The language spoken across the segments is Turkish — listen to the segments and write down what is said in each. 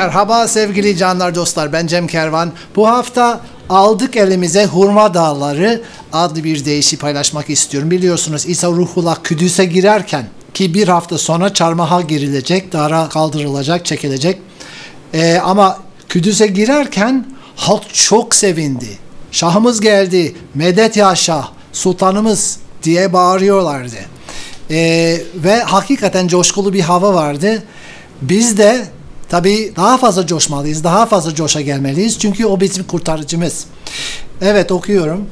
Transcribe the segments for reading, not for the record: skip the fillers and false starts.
Merhaba sevgili canlar dostlar, ben Cem Kervan. Bu hafta aldık elimize Hurma Dağları adlı bir deyişi paylaşmak istiyorum. Biliyorsunuz İsa Ruhullah Kudüs'e girerken ki bir hafta sonra çarmıha girilecek, dara kaldırılacak, çekilecek. Ama Kudüs'e girerken halk çok sevindi. Şahımız geldi, medet ya şah, sultanımız diye bağırıyorlardı. Ve hakikaten coşkulu bir hava vardı. Biz de tabii daha fazla coşmalıyız, daha fazla coşa gelmeliyiz. Çünkü o bizim kurtarıcımız. Evet, okuyorum.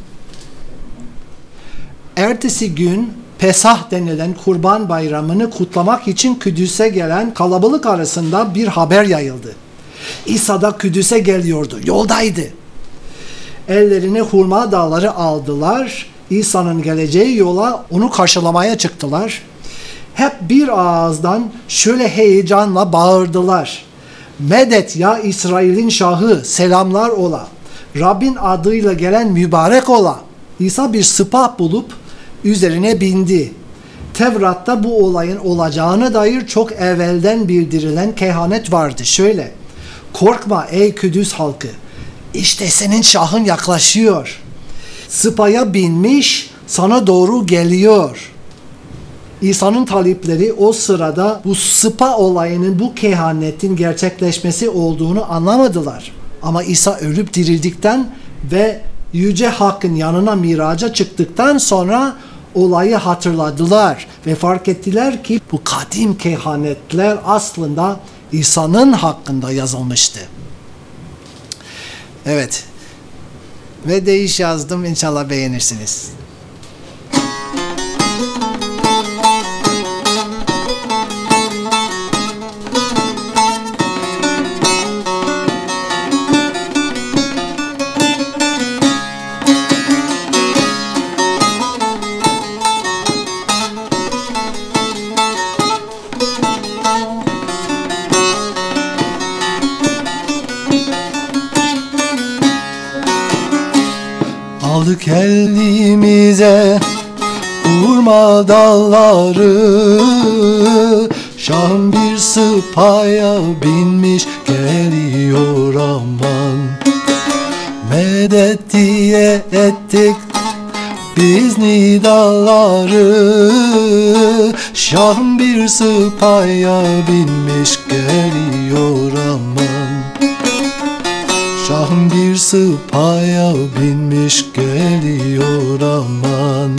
Ertesi gün Pesah denilen Kurban Bayramı'nı kutlamak için Kudüs'e gelen kalabalık arasında bir haber yayıldı. İsa da Kudüs'e geliyordu, yoldaydı. Ellerine hurma dağları aldılar. İsa'nın geleceği yola onu karşılamaya çıktılar. Hep bir ağızdan şöyle heyecanla bağırdılar. Medet ya İsrail'in şahı, selamlar ola. Rabbin adıyla gelen mübarek ola. İsa bir sıpa bulup üzerine bindi. Tevrat'ta bu olayın olacağına dair çok evvelden bildirilen kehanet vardı. Şöyle, korkma ey Kudüs halkı, işte senin şahın yaklaşıyor. Sıpaya binmiş, sana doğru geliyor. İsa'nın talipleri o sırada bu sıpa olayının, bu kehanetin gerçekleşmesi olduğunu anlamadılar. Ama İsa ölüp dirildikten ve Yüce Hakk'ın yanına miraca çıktıktan sonra olayı hatırladılar ve fark ettiler ki bu kadim kehanetler aslında İsa'nın hakkında yazılmıştı. Evet. Ve deyiş yazdım. İnşallah beğenirsiniz. Aldık elimize hurma dalları, şahın bir sıpaya binmiş geliyor aman. Medet diye ettik biz nidaları, şahın bir sıpaya binmiş geliyor aman. Şahın bir sıpaya binmiş geliyor aman.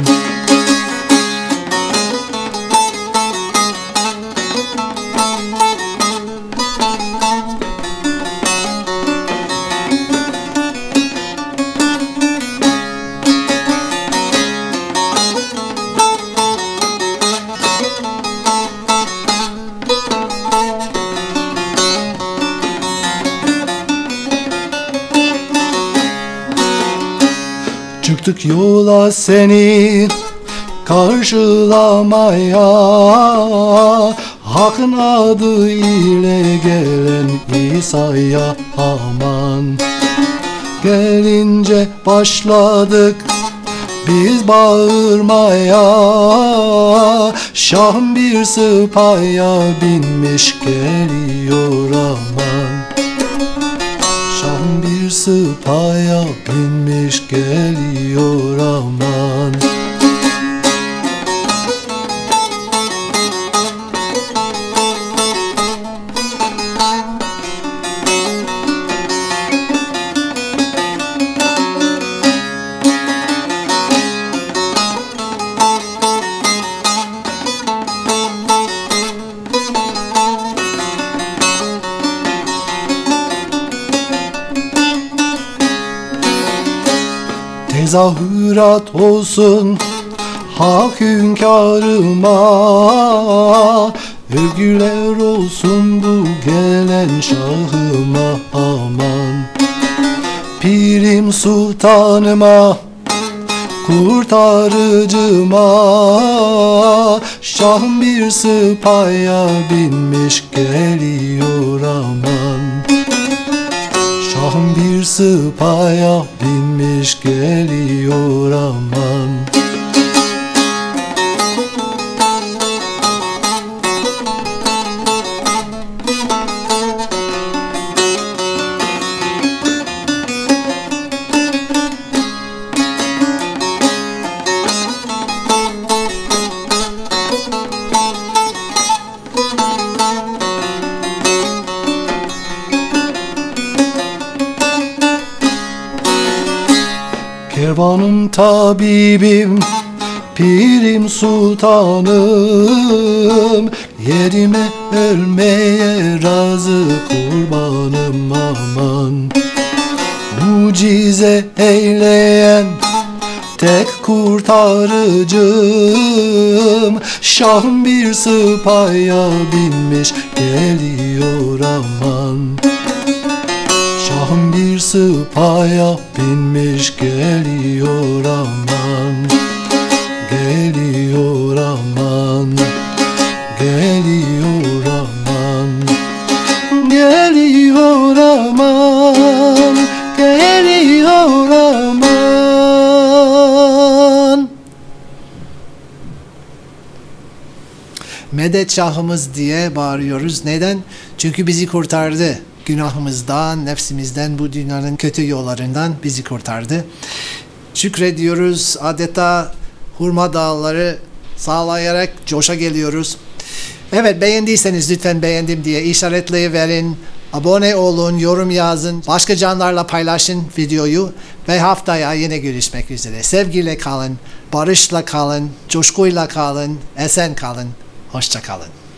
Çıktık yola seni karşılamaya, Hakk'ın adı ile gelen İsa'ya aman. Gelince başladık biz bağırmaya, şahın bir sıpaya binmiş geliyor aman. Şahın bir sıpaya binmiş geliyor aman. Tezahürat olsun hak hünkârıma, övgüler olsun bu gelen şahıma aman. Pirim sultanıma, kurtarıcıma, şahın bir sıpaya binmiş geliyor aman. Şahın bir sıpaya binmiş geliyor aman. Kervanım tabibim, pirim sultanım, yerime ölmeye razı kurbanım aman. Mucize eyleyen tek kurtarıcım, şahım bir sıpaya binmiş geliyor aman. Şahım bir sıpaya binmiş geliyor aman. Geliyor aman. Geliyor aman. Geliyor aman. Geliyor aman. Medet Şahımız diye bağırıyoruz. Neden? Çünkü bizi kurtardı. Günahımızdan, nefsimizden, bu dünyanın kötü yollarından bizi kurtardı. Şükrediyoruz. Adeta hurma dağları sağlayarak coşa geliyoruz. Evet, beğendiyseniz lütfen beğendim diye işaretleyiverin. Abone olun, yorum yazın. Başka canlarla paylaşın videoyu. Ve haftaya yine görüşmek üzere. Sevgiyle kalın, barışla kalın, coşkuyla kalın, esen kalın. Hoşça kalın.